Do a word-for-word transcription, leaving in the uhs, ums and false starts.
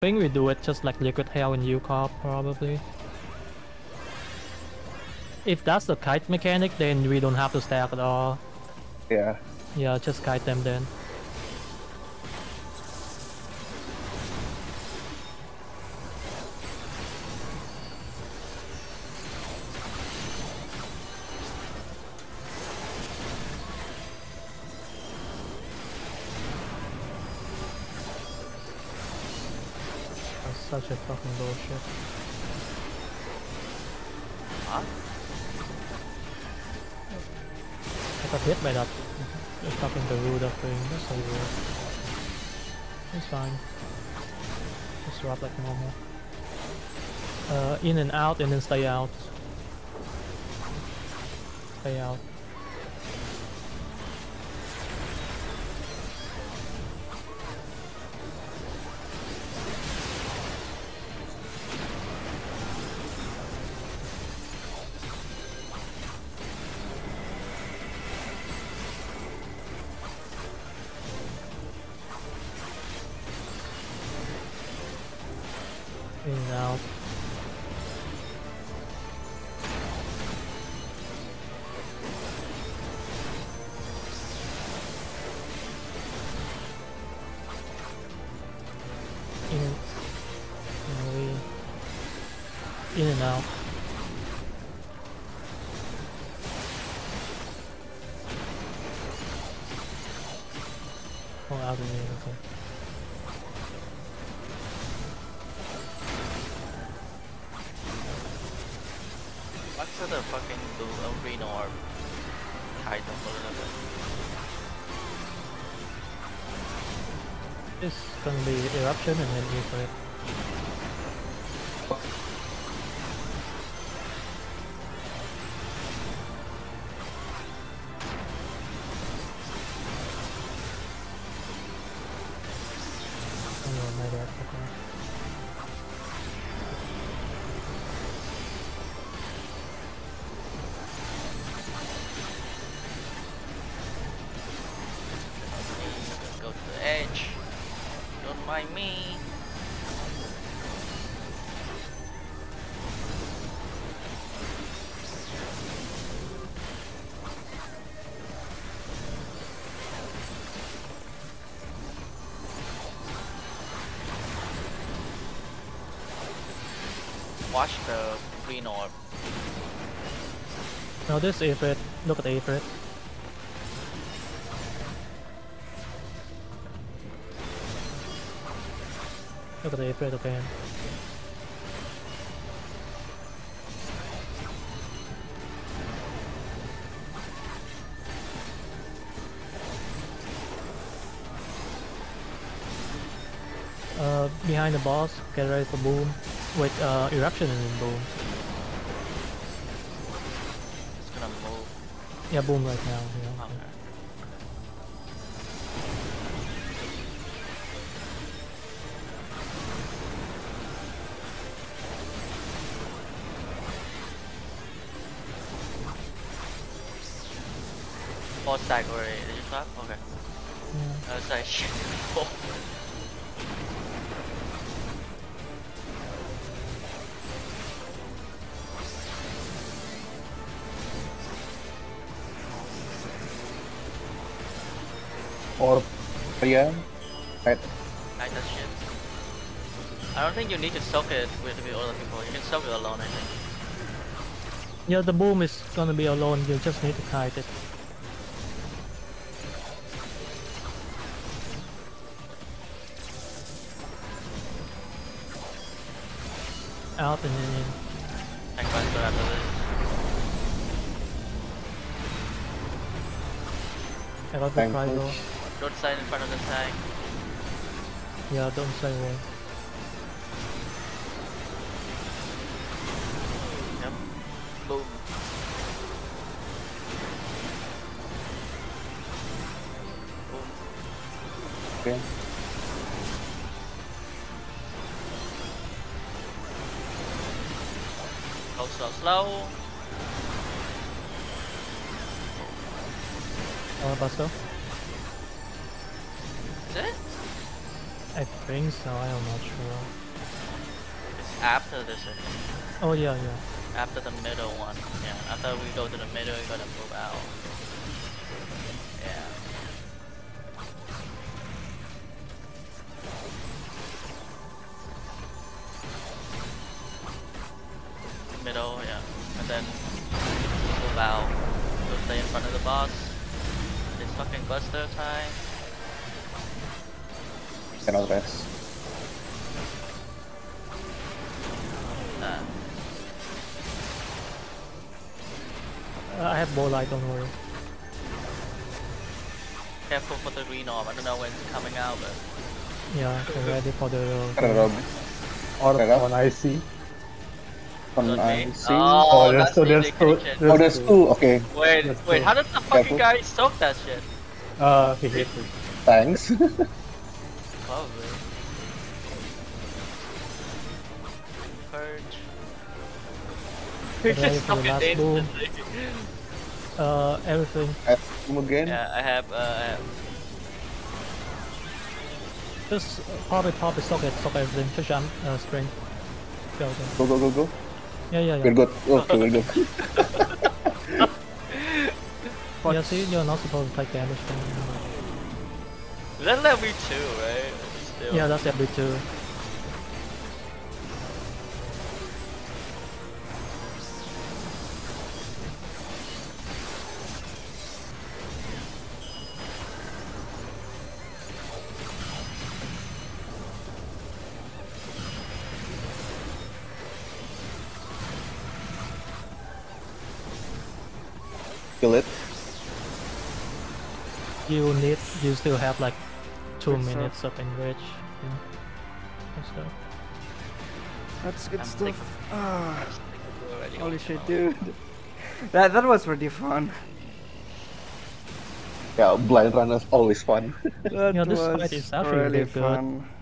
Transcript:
think we do it just like Liquid Hell in U COP probably. If that's the kite mechanic, then we don't have to stack at all. Yeah. Yeah, just kite them then. That's such a fucking bullshit. Huh? I got hit by that fucking Garuda thing. That's so weird. It's fine. Just drop like normal. Uh, in and out, and then stay out. Stay out. In and out. In and, in, in and out. Oh, out of me, okay. What's the fucking do a green orb? Hide them a little bit. It's gonna be eruption and then you for it. Oh no, my bad, okay. Go to the edge. Don't mind me. Watch the green orb. Now this Aphid, look at the Aphid. Look at the Aphid again. Uh, behind the boss, get ready for boom. With uh, eruption and then boom. It's gonna move. Yeah, boom right now. Yeah. Okay. Four stack already. Did you swap? Okay. Yeah. I was like, shit. Or yeah. Right. I that shit. I don't think you need to soak it with, with other people. You can soak it alone, I think. Yeah, the boom is gonna be alone. You just need to kite it. Out and then in. I can't go after this. I got the Thank try you. though. Don't stand in front of the tank. Yeah, don't say away. Yep. Boom. Boom. Okay. Go slow, slow. Uh, Busto? Is it? I think so, I'm not sure. after this. Oh yeah, yeah. After the middle one. Yeah. After we go to the middle, you gotta move out. Yeah. Middle, yeah. And then move out. So stay in front of the boss. It's fucking buster time. Cannot rest. Uh, Uh, I have bow light, don't worry. careful for the green orb. I don't know when it's coming out, but Yeah, get ready for the. Karena Rob. Or Set up. on I C. On Don't I make- C. Oh, Oh, there's that's two, the there's two. indication. There's Oh, there's two. two. Okay. Wait, That's wait, cool. how does the fucking Careful. guy soak that shit? Uh, he hit me. Thanks. Probably. Purge. Get ready for the Fucking last days boom. this thing. Uh, everything. Add him again. Yeah, I have, uh, I have Just uh, pop it, pop it, sock it, sock everything. Push jump, uh, spring. Go, go. Go go go go. Yeah, yeah, We're yeah. good. Okay, we're good. Yeah, see, you're not supposed to take damage from. Is that level two, right? Still. Yeah, that's every two. Kill it. You need, you still have like two Good stuff. minutes of enrage. Yeah. Good stuff. That's good I'm stuff. thinking- Ah, Already holy on shit, now. dude. That that was pretty fun. Yeah, blind run is always fun. That Yeah, this was fight is actually really really good. fun.